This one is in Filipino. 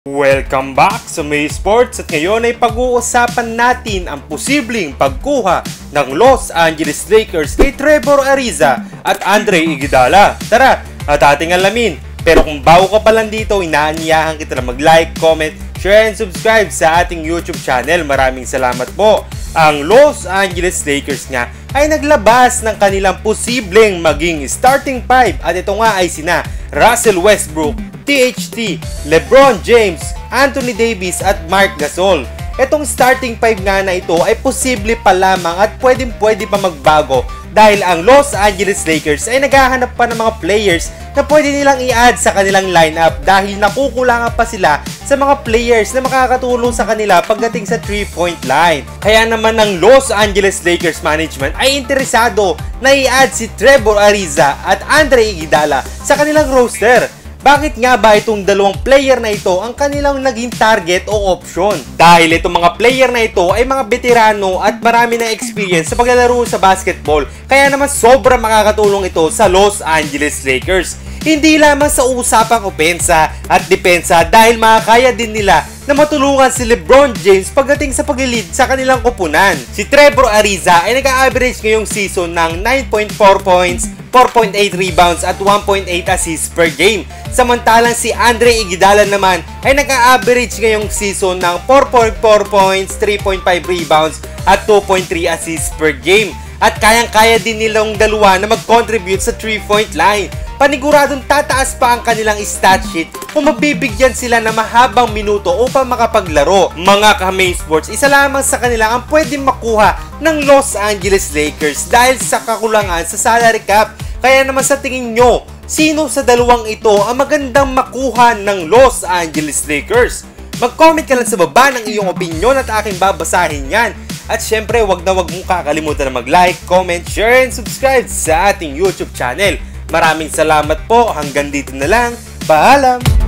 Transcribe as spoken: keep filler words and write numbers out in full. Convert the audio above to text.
Welcome back sa May Sports at ngayon ay pag-uusapan natin ang posibleng pagkuha ng Los Angeles Lakers kay Trevor Ariza at Andre Iguodala. Tara at ating alamin. Pero kung bago ka pa lang dito, inaanyayahan kita na mag-like, comment, share and subscribe sa ating YouTube channel. Maraming salamat po. Ang Los Angeles Lakers nga ay naglabas ng kanilang posibleng maging starting five at ito nga ay sina Russell Westbrook, T H T, LeBron James, Anthony Davis at Marc Gasol. Itong starting five nga na ito ay posible pa lamang at pwedeng pwede pa magbago dahil ang Los Angeles Lakers ay naghahanap pa ng mga players na pwede nilang i-add sa kanilang lineup dahil nakukulangan pa sila sa mga players na makakatulong sa kanila pagdating sa three point line. Kaya naman ang Los Angeles Lakers management ay interesado na i-add si Trevor Ariza at Andre Iguodala sa kanilang roster. Bakit nga ba itong dalawang player na ito ang kanilang naging target o option? Dahil itong mga player na ito ay mga veterano at marami na experience sa paglalaro sa basketball, kaya naman sobra makakatulong ito sa Los Angeles Lakers. Hindi lamang sa usapang opensa at depensa dahil makakaya din nila na matulungan si LeBron James pagdating sa paglilid sa kanilang koponan. Si Trevor Ariza ay nag-average ngayong season ng nine point four points, four point eight rebounds at one point eight assists per game. Samantalang si Andre Iguodala naman ay nag-average ngayong season ng four point four points, three point five rebounds at two point three assists per game. At kayang-kaya din nilang dalawa na mag-contribute sa three point line. Paniguradong tataas pa ang kanilang stat sheet kung mabibigyan sila ng mahabang minuto upang makapaglaro. Mga ka-May Sports, isa lamang sa kanila ang pwedeng makuha ng Los Angeles Lakers dahil sa kakulangan sa salary cap. Kaya naman sa tingin nyo, sino sa dalawang ito ang magandang makuha ng Los Angeles Lakers? Mag-comment ka lang sa baba ng iyong opinion at aking babasahin yan. At syempre, wag na wag mong kakalimutan na mag-like, comment, share, and subscribe sa ating YouTube channel. Maraming salamat po. Hanggang dito na lang. Paalam!